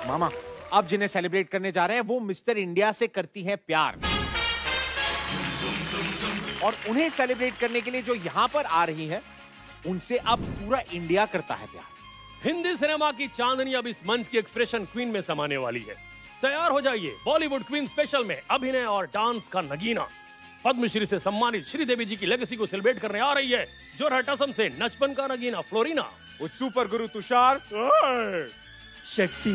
मामा, अब जिन्हें सेलिब्रेट करने जा रहे हैं वो मिस्टर इंडिया से करती हैं प्यार, और उन्हें सेलिब्रेट करने के लिए जो यहाँ पर आ रही है उनसे अब पूरा इंडिया करता है प्यार। हिंदी सिनेमा की चांदनी अब इस मंच की एक्सप्रेशन क्वीन में समाने वाली है। तैयार हो जाइए, बॉलीवुड क्वीन स्पेशल में अभिनय और डांस का नगीना। पद्मश्री से सम्मानित श्रीदेवी जी की लेगेसी को सेलिब्रेट करने आ रही है जोरहट असम से नचपन का नगीना फ्लोरिना उस सुपर गुरु तुषार शेट्टी।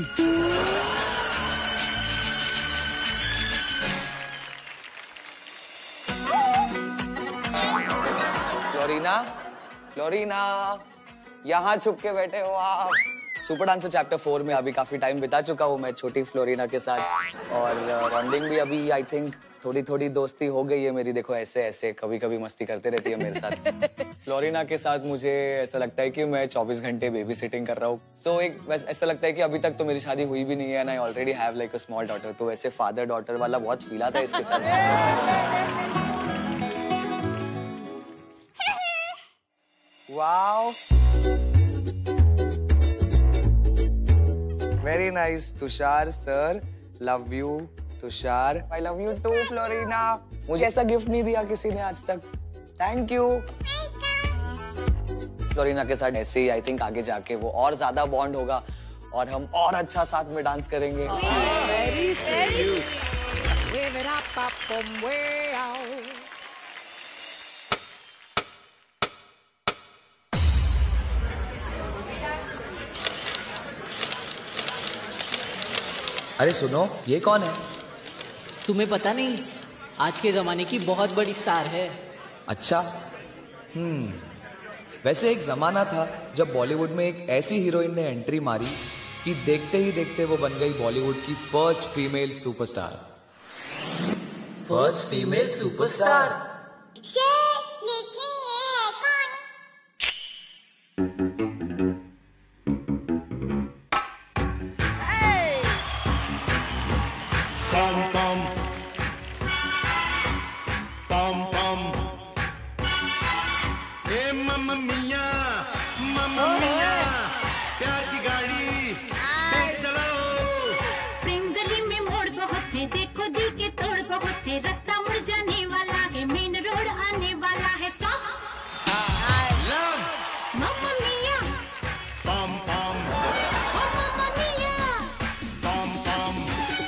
फ्लोरिना, फ्लोरिना, यहाँ छुप के बैठे हो आप। सुपर डांसर चैप्टर 4 में अभी काफी टाइम बिता चुका हूँ मैं छोटी फ्लोरिना के साथ, और बॉन्डिंग भी अभी आई थिंक थोड़ी थोड़ी दोस्ती हो गई है मेरी। देखो ऐसे ऐसे कभी कभी मस्ती करते रहती है मेरे साथ। फ्लोरिना के साथ मुझे ऐसा लगता है कि मैं 24 घंटे बेबी सिटिंग कर रहा हूँ। तो एक ऐसा लगता है कि अभी तक तो मेरी शादी हुई भी नहीं है, and I already have like a small daughter. तो वैसे फादर डॉटर वाला बहुत फील आता है इसके साथ। Wow, very nice Tushar sir, love you Tushar, I love you too Florina. मुझे ऐसा गिफ्ट नहीं दिया किसी ने आज तक, थैंक यू। फ्लोरिना के साथ ऐसे ही आई थिंक आगे जाके वो और ज्यादा बॉन्ड होगा और हम और अच्छा साथ में डांस करेंगे। अरे सुनो, ये कौन है? तुम्हें पता नहीं, आज के जमाने की बहुत बड़ी स्टार है। अच्छा, वैसे एक जमाना था जब बॉलीवुड में एक ऐसी हीरोइन ने एंट्री मारी कि देखते ही देखते वो बन गई बॉलीवुड की first female superstar. First female superstar? लेकिन ये है कौन? प्यार की गाड़ी चलो। प्रेम गली में मोड़ बहुत है, देखो दिल के तोड़ बहुत है, रास्ता मुड़ जाने वाला है, मेन रोड आने वाला है। स्टॉप, लव, मम्मा मिया, पम पम, ओ मम्मा मिया, पम पम।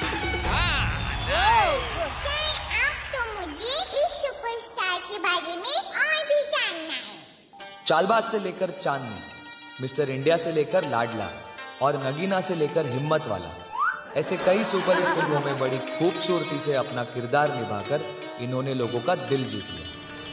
अब तो मुझे इस सुपरस्टार के बारे में और भी जानना है। चालबाज से लेकर चांदनी, मिस्टर इंडिया से लेकर लाडला और नगीना से लेकर हिम्मत वाला, ऐसे कई सुपरहिट फिल्मों में बड़ी खूबसूरती से अपना किरदार निभाकर इन्होंने लोगों का दिल जीत लिया।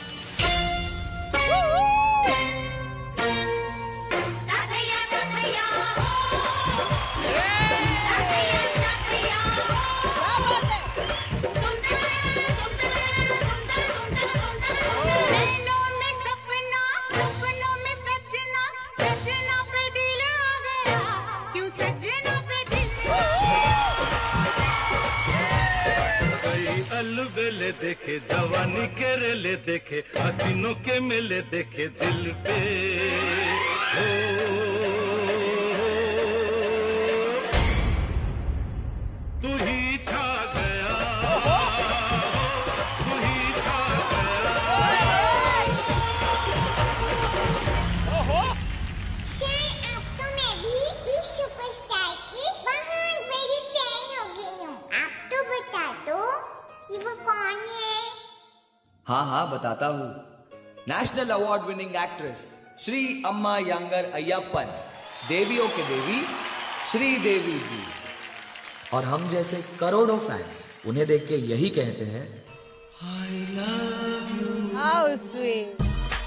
अलबेले देखे, जवानी के रेले देखे, हसीनों के मेले देखे दिल पे। तू ही छा गया, तू ही छा अब तो मैं भी इस सुपरस्टार की बहुत बड़ी फैन हो गई हूँ। आप तो बता दो कि वो कौन है? हाँ हाँ बताता हूँ। National award winning actress Shri Amma Yanger Ayyappan, देवियों के देवी श्री देवी जी। और हम जैसे करोड़ों फैंस उन्हें देख के यही कहते हैं, I love you. How sweet.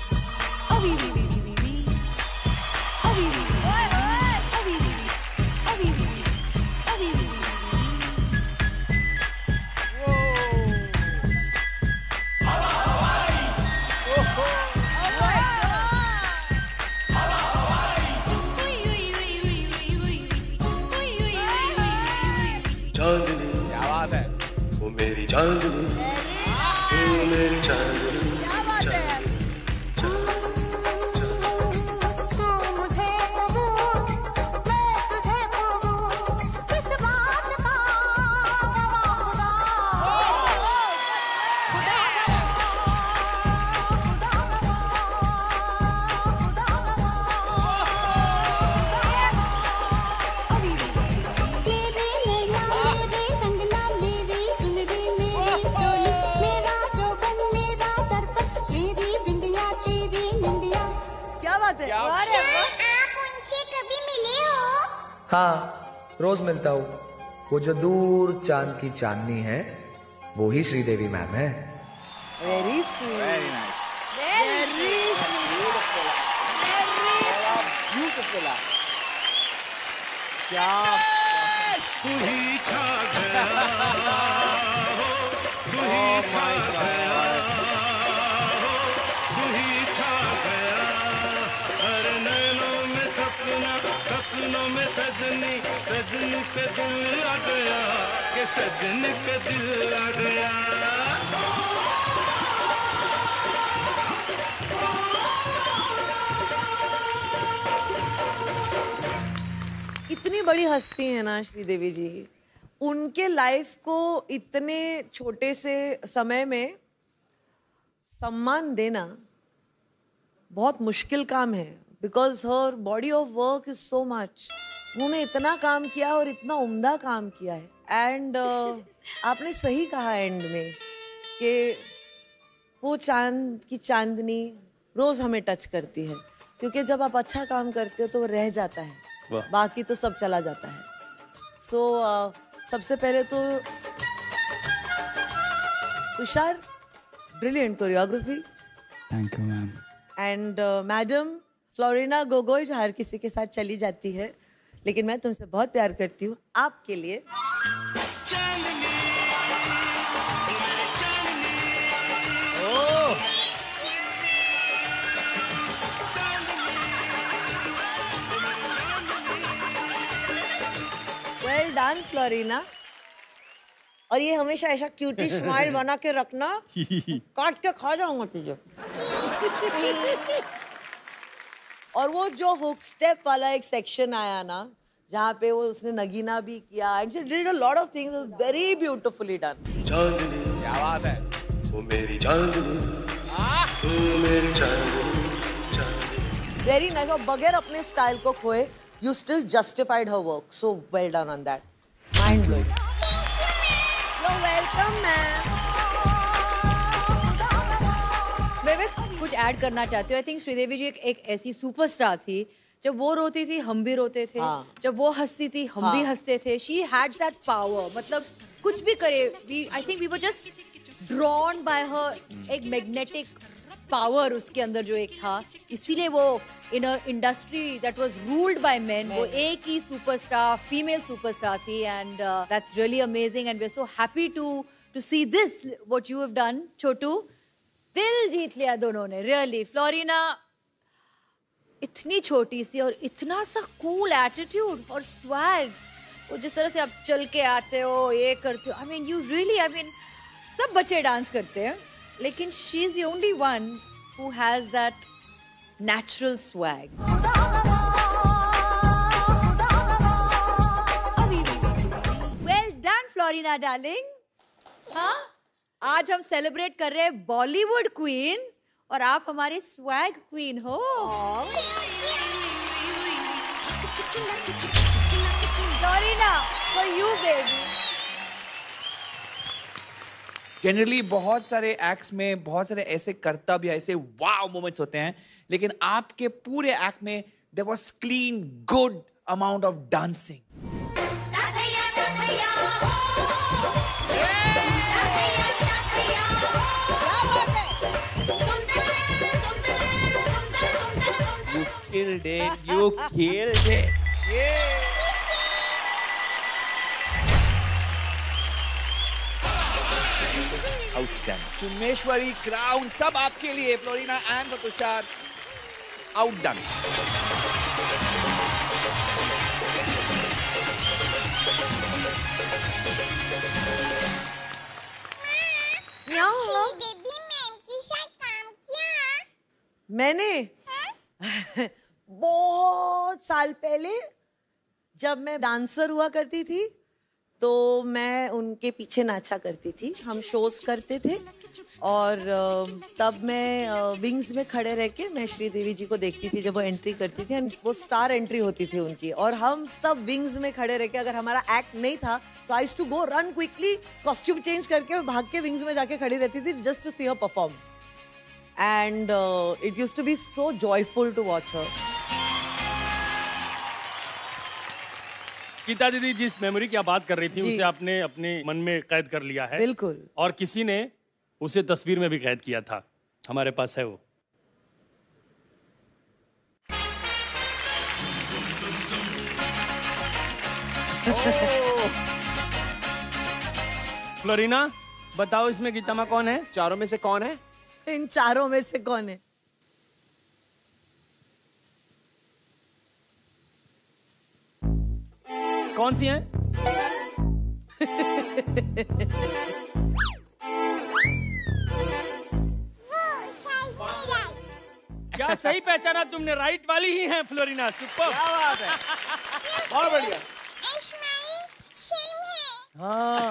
चांदनी, क्या बात है? वो मेरी चांदनी, वो मेरी चांदनी। मुझे कबूल, मैं तुझे कबूल, किस बात है। सर, आप उनसे कभी मिले हो? हाँ, रोज मिलता हूँ। वो जो दूर चांद की चांदनी है, वो ही श्रीदेवी मैम है। Very sweet, very nice, very beautiful. क्या तू ही छा गया हो, तू ही छा गया हो, तू ही छा गया। हर नैनों में सपना, सपनों में सजनी, सजनी पे दिल आ गया, कि सजनी पे दिल आ गया। इतनी बड़ी हस्ती है ना श्रीदेवी जी, उनके लाइफ को इतने छोटे से समय में सम्मान देना बहुत मुश्किल काम है, बिकॉज हर body of work is so much. उन्होंने इतना काम किया और इतना उम्दा काम किया है। एंड आपने सही कहा एंड में कि वो चांद की चांदनी रोज हमें टच करती है, क्योंकि जब आप अच्छा काम करते हो तो वो रह जाता है, बाकी तो सब चला जाता है। सो सबसे पहले तो Tushar, brilliant choreography. Thank you ma'am. And madam Florina Gogoi, जो हर किसी के साथ चली जाती है, लेकिन मैं तुमसे बहुत प्यार करती हूँ, आपके लिए वेल डन फ्लोरिना। और ये हमेशा ऐसा क्यूटी स्माइल बना के रखना, काट के खा जाऊंगा तुझे। और वो जो हुक स्टेप वाला एक सेक्शन आया ना, जहाँ पे वो उसने नगीना भी किया, and she did a lot of things, very beautifully done. क्या बात है। वो मेरी चांदनी, तू मेरी चांदनी। Very nice. और बगैर अपने स्टाइल को खोए, you still justified her work, so well done on that. Mind blowing. You're welcome, ma'am. मैं कुछ ऐड करना चाहती हूँ। आई थिंक श्रीदेवी जी एक ऐसी सुपरस्टार थी, जब वो रोती थी हम भी रोते थे, जब वो हंसती थी हम भी हंसते थे। शी हैड दैट पावर, मतलब कुछ भी करे, I think we were just drawn by her. एक मैग्नेटिक पावर उसके अंदर जो एक था, इसीलिए वो in a industry that was ruled by men, वो एक ही सुपरस्टार, फीमेल सुपरस्टार थी। And that's really amazing and we are so happy to see this what you have done. छोटू, दिल जीत लिया दोनों ने, रियली। फ्लोरिना इतनी छोटी सी और इतना सा कूल एटीट्यूड और स्वैग, वो जिस तरह से आप चल के आते हो, ये करते हो, I mean you really, I mean सब बच्चे डांस करते हैं, लेकिन she is the only one who has that natural swag. Well done Florina darling. हाँ, आज हम सेलिब्रेट कर रहे हैं बॉलीवुड क्वींस और आप हमारे स्वैग क्वीन हो। Florina, for you baby. Generally बहुत सारे एक्ट्स में बहुत सारे ऐसे कर्तव्य, ऐसे वाव मोमेंट्स होते हैं, लेकिन आपके पूरे एक्ट में there was clean good amount of dancing. You killed it. You killed it. Yeah. Outstanding. चुम्मेश्वरी क्राउन सब आपके लिए, Florina and Tushar. Outdone. Sridevi ma'am के साथ काम किया? मैंने बहुत साल पहले, जब मैं डांसर हुआ करती थी, तो मैं उनके पीछे नाचा करती थी। हम शोज करते थे और तब मैं विंग्स में खड़े रह के मैं श्रीदेवी जी को देखती थी जब वो एंट्री करती थी। वो स्टार एंट्री होती थी उनकी, और हम सब विंग्स में खड़े रह के, अगर हमारा एक्ट नहीं था तो I used to go run quickly, costume change करके भाग के विंग्स में जाके खड़ी रहती थी just to see her perform. and it used to be so joyful to watch her. Geeta दीदी, जिस मेमोरी की आप बात कर रही थी उसे आपने अपने मन में कैद कर लिया है। बिल्कुल। और किसी ने उसे तस्वीर में भी कैद किया था, हमारे पास है वो। फ्लोरिना, बताओ इसमें गीता माँ कौन है? चारों में से कौन है? इन चारों में से कौन है? कौन सी है? क्या सही पहचाना तुमने? राइट वाली ही है फ्लोरिना। सुपर, क्या बात है, बहुत बढ़िया। हाँ,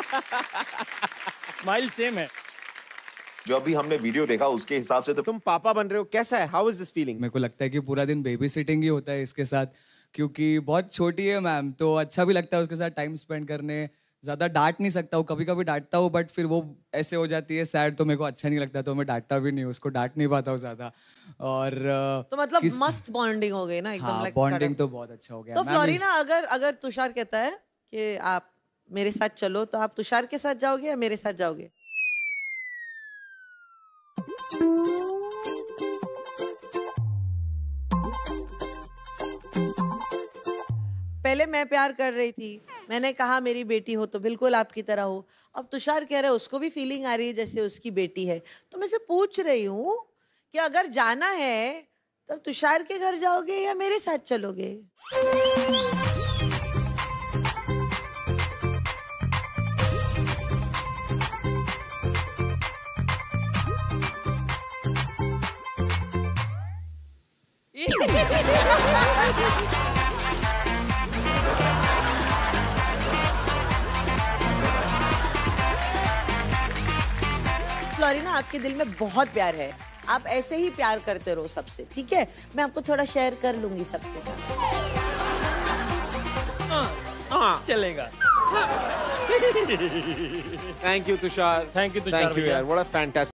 स्माइल सेम है। जो अभी हमने वीडियो देखा उसके हिसाब से तो तुम पापा बन रहे हो, कैसा है? How is this feeling? मेरे को लगता है कि पूरा दिन बेबी सिटिंग ही होता है इसके साथ, क्योंकि बहुत छोटी है मैम, तो अच्छा भी लगता है उसके साथ टाइम स्पेंड करने। ज्यादा डांट नहीं सकता हूँ, कभी कभी डांटता हूँ, बट फिर वो ऐसे हो जाती है सैड, तो मेरे को अच्छा नहीं लगता, तो मैं डांटता भी नहीं, उसको डांट नहीं पाता हूँ ज्यादा। और तो मतलब मस्त बॉन्डिंग हो गई ना एकदम। हाँ, बॉन्डिंग तो बहुत अच्छा हो गया। तो फ्लोरिना, अगर तुषार कहता है कि आप मेरे साथ चलो, तो आप तुषार के साथ जाओगे या मेरे साथ जाओगे? पहले मैं प्यार कर रही थी, मैंने कहा मेरी बेटी हो तो बिल्कुल आपकी तरह हो। अब तुषार कह रहा है उसको भी फीलिंग आ रही है जैसे उसकी बेटी है। तो मैं से पूछ रही हूँ कि अगर जाना है तब तुषार के घर जाओगे या मेरे साथ चलोगे? फ्लोरिना, आपके दिल में बहुत प्यार है, आप ऐसे ही प्यार करते रहो सबसे, ठीक है? मैं आपको थोड़ा शेयर कर लूंगी सबके साथ। चलेगा। Thank you Tushar. Thank you Tushar यार, व्हाट अ फैंटास्टिक